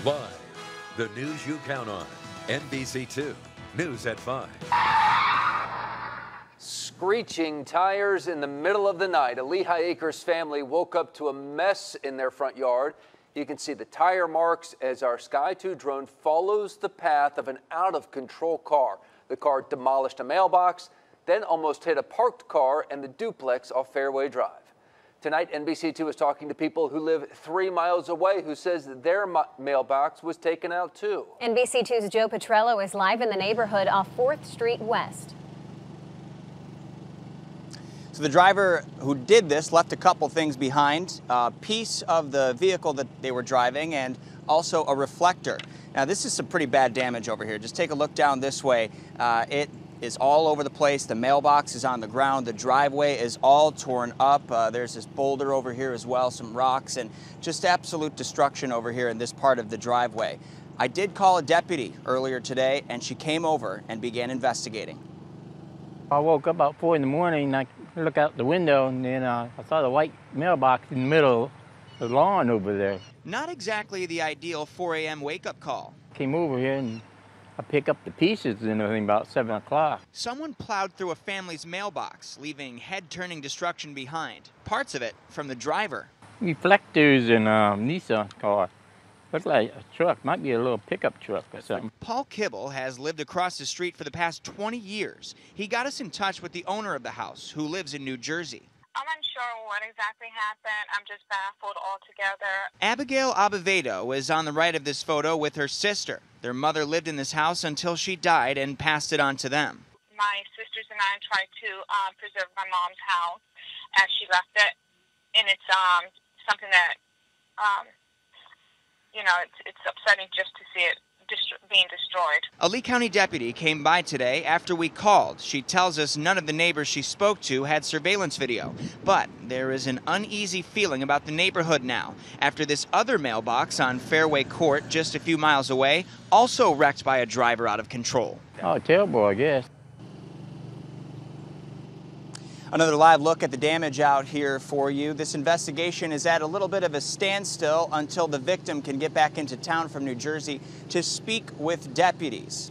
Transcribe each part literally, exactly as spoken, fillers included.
Live, the news you count on. N B C two News at five. Screeching tires in the middle of the night. A Lehigh Acres family woke up to a mess in their front yard. You can see the tire marks as our Sky two drone follows the path of an out-of-control car. The car demolished a mailbox, then almost hit a parked car and the duplex off Fairway Drive. Tonight, N B C two is talking to people who live three miles away who says their mailbox was taken out too. N B C two's Joe Petrello is live in the neighborhood off fourth Street West. So the driver who did this left a couple things behind, a piece of the vehicle that they were driving and also a reflector. Now this is some pretty bad damage over here. Just take a look down this way. Uh, it is all over the place. The mailbox is on the ground. The driveway is all torn up. Uh, there's this boulder over here as well, some rocks, and just absolute destruction over here in this part of the driveway. I did call a deputy earlier today, and she came over and began investigating. I woke up about four in the morning, and I looked out the window, and then uh, I saw the white mailbox in the middle of the lawn over there. Not exactly the ideal four A M wake-up call. Came over here, and I picked up the pieces and everything about seven o'clock. Someone plowed through a family's mailbox, leaving head-turning destruction behind. Parts of it from the driver. Reflectors in a Nissan car. Looks like a truck, might be a little pickup truck or something. Paul Kibble has lived across the street for the past twenty years. He got us in touch with the owner of the house, who lives in New Jersey. I'm unsure what exactly happened. I'm just baffled altogether. Abigail Abavedo is on the right of this photo with her sister. Their mother lived in this house until she died and passed it on to them. My sisters and I tried to um, preserve my mom's house as she left it, and it's um, something that, um, you know, it's, it's upsetting just to see it being destroyed. A Lee County deputy came by today after we called. She tells us none of the neighbors she spoke to had surveillance video, but there is an uneasy feeling about the neighborhood now after this other mailbox on Fairway Court just a few miles away also wrecked by a driver out of control. Oh, terrible, I guess. Another live look at the damage out here for you. This investigation is at a little bit of a standstill until the victim can get back into town from New Jersey to speak with deputies.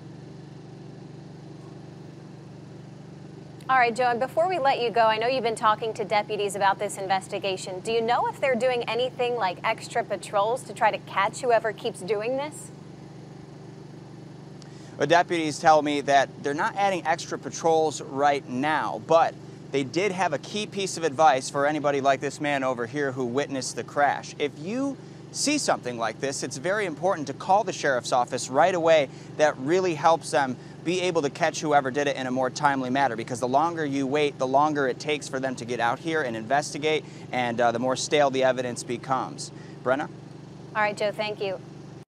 All right, Joe, and before we let you go, I know you've been talking to deputies about this investigation. Do you know if they're doing anything like extra patrols to try to catch whoever keeps doing this? Well, deputies tell me that they're not adding extra patrols right now, but they did have a key piece of advice for anybody like this man over here who witnessed the crash. If you see something like this, it's very important to call the sheriff's office right away. That really helps them be able to catch whoever did it in a more timely manner, because the longer you wait, the longer it takes for them to get out here and investigate, and uh, the more stale the evidence becomes. Brenna? All right, Joe, thank you.